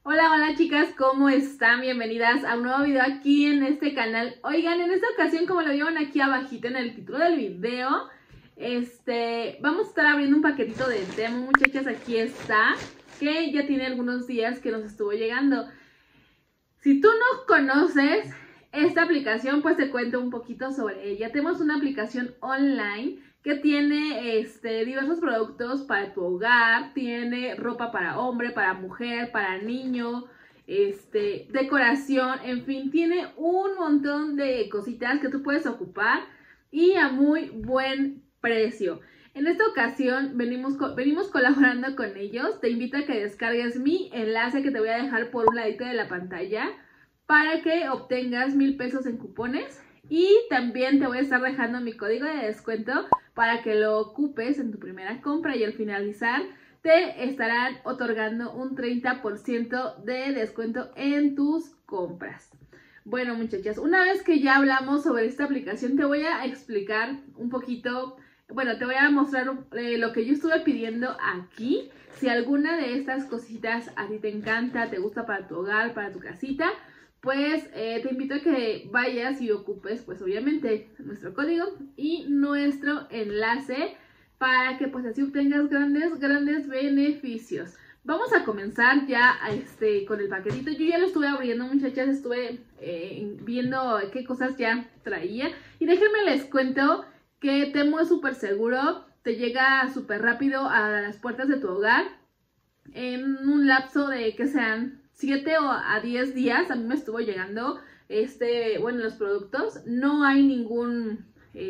Hola, hola chicas, ¿cómo están? Bienvenidas a un nuevo video aquí en este canal. Oigan, en esta ocasión, como lo vieron aquí abajito en el título del video, vamos a estar abriendo un paquetito de Temu, muchachas. Aquí está, que ya tiene algunos días que nos estuvo llegando. Si tú no conoces esta aplicación, pues te cuento un poquito sobre ella. Tenemos una aplicación online que tiene diversos productos para tu hogar, tiene ropa para hombre, para mujer, para niño, decoración, en fin, tiene un montón de cositas que tú puedes ocupar y a muy buen precio. En esta ocasión venimos colaborando con ellos. Te invito a que descargues mi enlace que te voy a dejar por un ladito de la pantalla para que obtengas 1000 pesos en cupones. Y también te voy a estar dejando mi código de descuento para que lo ocupes en tu primera compra y al finalizar te estarán otorgando un 30% de descuento en tus compras. Bueno, muchachas, una vez que ya hablamos sobre esta aplicación, te voy a explicar un poquito, bueno, te voy a mostrar lo que yo estuve pidiendo aquí. Si alguna de estas cositas a ti te encanta, te gusta para tu hogar, para tu casita, pues te invito a que vayas y ocupes, pues obviamente, nuestro código y nuestro enlace para que pues así obtengas grandes beneficios. Vamos a comenzar ya con el paquetito. Yo ya lo estuve abriendo, muchachas, estuve viendo qué cosas ya traía. Y déjenme les cuento que Temu es súper seguro, te llega súper rápido a las puertas de tu hogar en un lapso de que sean 7 o a 10 días. A mí me estuvo llegando los productos. No hay ningún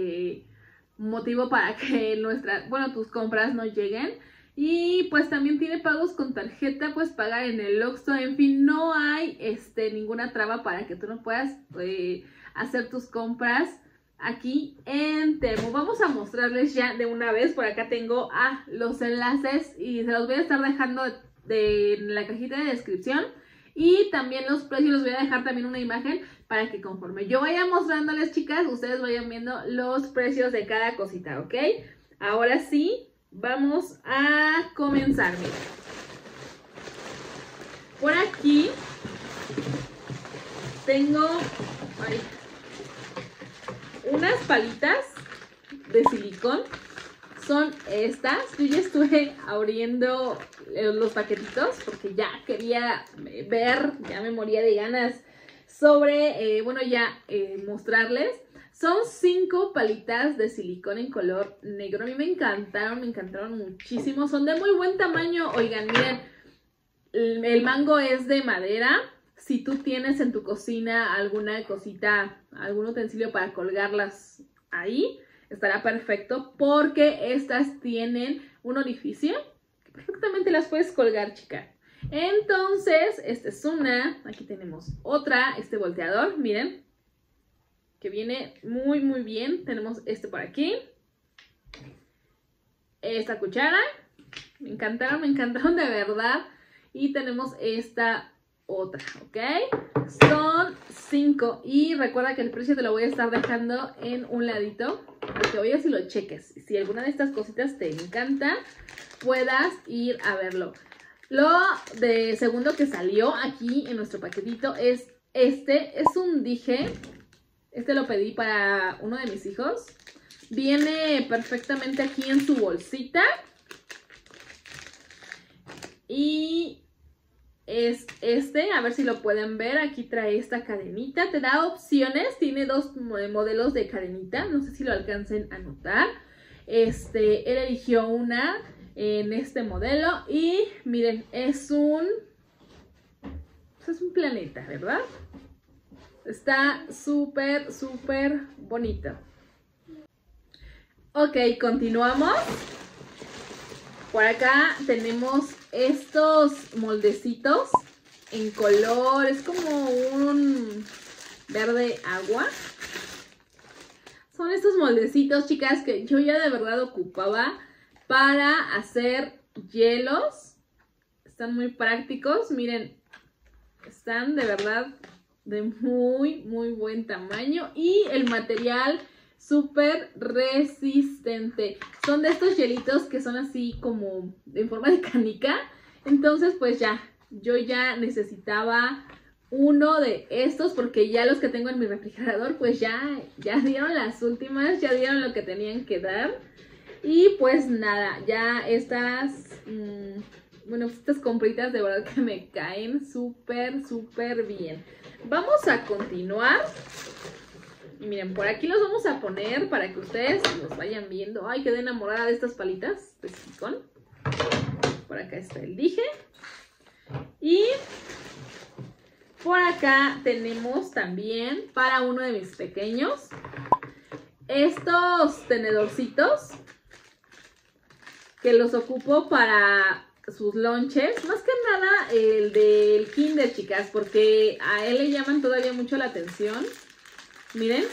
motivo para que tus compras no lleguen. Y pues también tiene pagos con tarjeta, pues pagar en el Oxxo, en fin, no hay ninguna traba para que tú no puedas hacer tus compras aquí en Temu. Vamos a mostrarles ya de una vez. Por acá tengo los enlaces y se los voy a estar dejando en la cajita de descripción. Y también los precios, los voy a dejar también una imagen para que conforme yo vaya mostrándoles, chicas, ustedes vayan viendo los precios de cada cosita, ¿ok? Ahora sí, vamos a comenzar. Miren. Por aquí tengo unas palitas de silicón. Son estas. Yo ya estuve abriendo los paquetitos porque ya quería ver, ya me moría de ganas sobre, mostrarles. Son 5 palitas de silicón en color negro. A mí me encantaron muchísimo. Son de muy buen tamaño. Oigan, miren, el mango es de madera. Si tú tienes en tu cocina alguna cosita, algún utensilio para colgarlas ahí, estará perfecto porque estas tienen un orificio que perfectamente las puedes colgar, chica. Entonces, esta es una. Aquí tenemos otra, volteador, miren, que viene muy bien. Tenemos por aquí. Esta cuchara. Me encantaron de verdad. Y tenemos esta otra, ¿ok? Son 5 y recuerda que el precio te lo voy a estar dejando en un ladito para que vayas y lo cheques. Si alguna de estas cositas te encanta, puedas ir a verlo. Lo de segundo que salió aquí en nuestro paquetito es es un dije. Lo pedí para uno de mis hijos. Viene perfectamente aquí en su bolsita. Y es a ver si lo pueden ver, aquí trae esta cadenita, te da opciones, tiene 2 modelos de cadenita, no sé si lo alcancen a notar. Él eligió una en este modelo y miren, es un planeta, ¿verdad? Está súper bonito. Ok, continuamos. Por acá tenemos estos moldecitos en color, es como un verde agua. Son estos moldecitos, chicas, que yo ya de verdad ocupaba para hacer hielos. Están muy prácticos, miren, están de verdad de muy buen tamaño y el material súper resistente. Son de estos hielitos que son así como en forma de canica. Entonces pues ya yo ya necesitaba uno de estos porque ya los que tengo en mi refrigerador pues ya dieron las últimas, ya dieron lo que tenían que dar. Y pues nada, ya estas, bueno, estas compritas de verdad que me caen súper, súper bien. Vamos a continuar. Y miren, por aquí los vamos a poner para que ustedes los vayan viendo. Ay, quedé enamorada de estas palitas de silicón. Por acá está el dije. Y por acá tenemos también para uno de mis pequeños estos tenedorcitos que los ocupo para sus lonches. Más que nada el del kinder, chicas, porque a él le llaman todavía mucho la atención. Miren,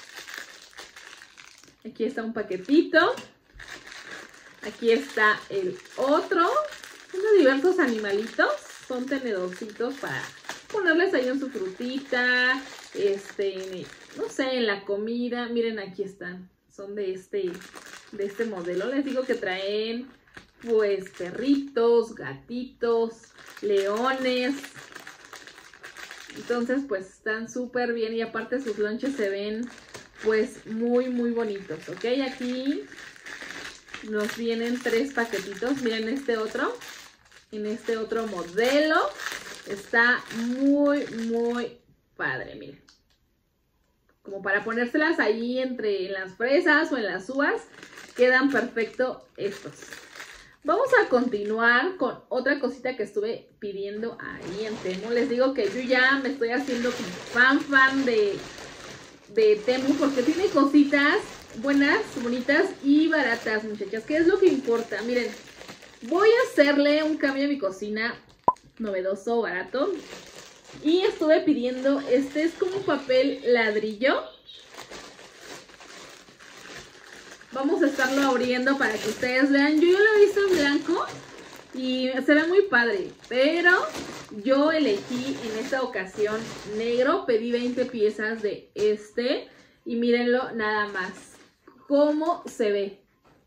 aquí está un paquetito, aquí está el otro, son de diversos animalitos, son tenedorcitos para ponerles ahí en su frutita, no sé, en la comida. Miren, aquí están, son de este modelo. Les digo que traen pues perritos, gatitos, leones. Entonces pues están súper bien y aparte sus lonches se ven pues muy muy bonitos, ¿ok? Aquí nos vienen 3 paquetitos. Miren este otro, en este otro modelo. Está muy muy padre, miren. Como para ponérselas ahí en las fresas o en las uvas, quedan perfecto estos. Vamos a continuar con otra cosita que estuve pidiendo ahí en Temu. Les digo que yo ya me estoy haciendo como fan de Temu porque tiene cositas buenas, bonitas y baratas, muchachas. ¿Qué es lo que importa? Miren, voy a hacerle un cambio a mi cocina novedoso, barato. Y estuve pidiendo, este es como papel ladrillo. Vamos a estarlo abriendo para que ustedes vean. Yo ya lo he visto en blanco y se ve muy padre, pero yo elegí en esta ocasión negro. Pedí 20 piezas de este y mírenlo nada más cómo se ve.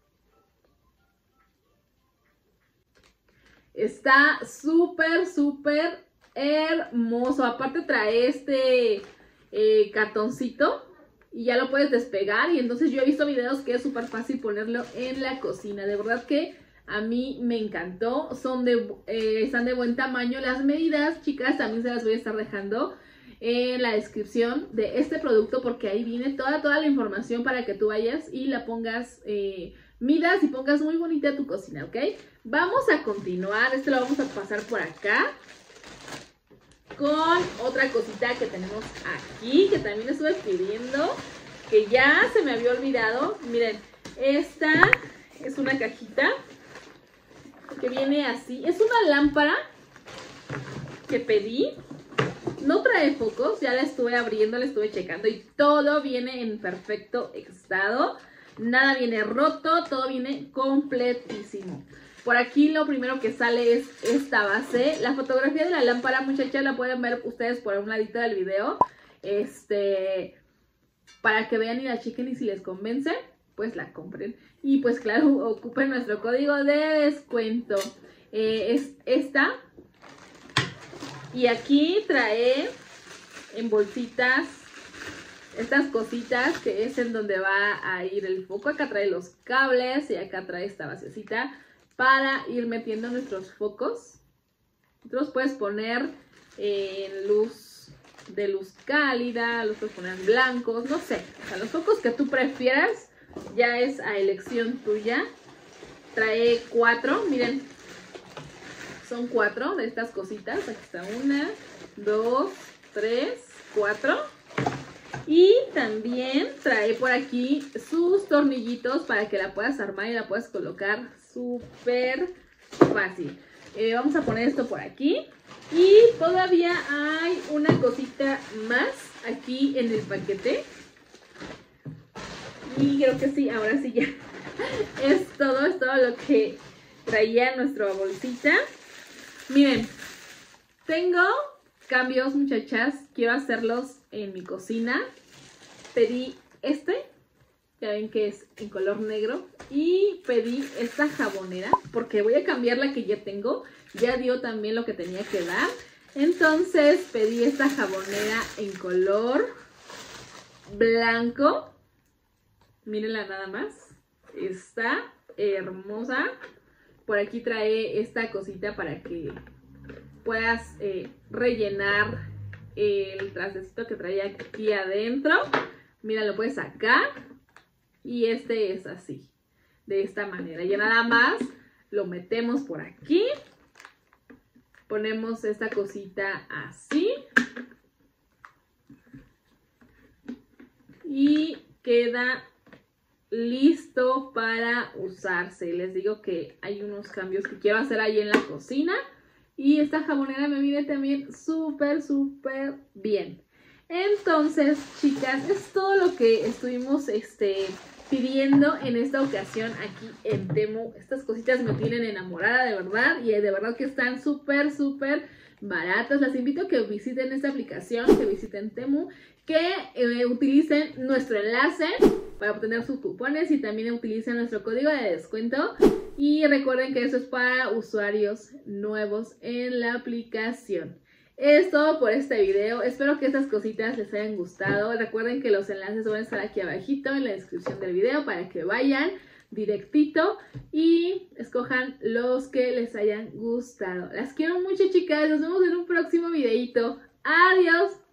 Está súper, súper hermoso. Aparte trae este cartoncito y ya lo puedes despegar. Y entonces yo he visto videos que es súper fácil ponerlo en la cocina. De verdad que a mí me encantó. Están de buen tamaño. Las medidas, chicas, también se las voy a estar dejando en la descripción de este producto, porque ahí viene toda la información para que tú vayas y la pongas, midas y pongas muy bonita tu cocina, ¿ok? Vamos a continuar. Este lo vamos a pasar por acá con otra cosita que tenemos aquí, que también estuve pidiendo, que ya se me había olvidado. Miren, esta es una cajita que viene así. Es una lámpara que pedí. No trae focos, ya la estuve abriendo, la estuve checando y todo viene en perfecto estado. Nada viene roto, todo viene completísimo. Por aquí lo primero que sale es esta base. La fotografía de la lámpara, muchachas, la pueden ver ustedes por un ladito del video. Para que vean y la chequen, y si les convence, pues la compren. Y pues claro, ocupen nuestro código de descuento. Es esta. Y aquí trae en bolsitas estas cositas que es en donde va a ir el foco. Acá trae los cables y acá trae esta basecita para ir metiendo nuestros focos. Los puedes poner en luz cálida, los puedes poner blancos, no sé. O sea, los focos que tú prefieras ya es a elección tuya. Trae 4, miren. Son 4 de estas cositas. Aquí está 1, 2, 3, 4. Y también trae por aquí sus tornillitos para que la puedas armar y la puedas colocar súper fácil. Vamos a poner esto por aquí. Y todavía hay una cosita más aquí en el paquete. Y creo que sí, ahora sí ya. Es todo lo que traía nuestra bolsita. Miren, tengo cambios, muchachas. Quiero hacerlos en mi cocina. Pedí este Ya ven que es en color negro. Y pedí esta jabonera porque voy a cambiar la que ya tengo. Ya dio también lo que tenía que dar. Entonces pedí esta jabonera en color blanco. Mírenla nada más. Está hermosa. Por aquí trae esta cosita para que puedas rellenar el trastecito que traía aquí adentro. Mira, lo puedes sacar. Y este es así, de esta manera. Ya nada más lo metemos por aquí. Ponemos esta cosita así. Y queda listo para usarse. Les digo que hay unos cambios que quiero hacer ahí en la cocina. Y esta jabonera me viene también súper, súper bien. Entonces, chicas, es todo lo que estuvimos pidiendo en esta ocasión aquí en Temu. Estas cositas me tienen enamorada, de verdad. Y de verdad que están súper, súper baratas. Las invito a que visiten esta aplicación, que visiten Temu, que utilicen nuestro enlace para obtener sus cupones y también utilicen nuestro código de descuento. Y recuerden que eso es para usuarios nuevos en la aplicación. Es todo por este video. Espero que estas cositas les hayan gustado. Recuerden que los enlaces van a estar aquí abajito en la descripción del video para que vayan directito y escojan los que les hayan gustado. Las quiero mucho, chicas. Nos vemos en un próximo videito. Adiós.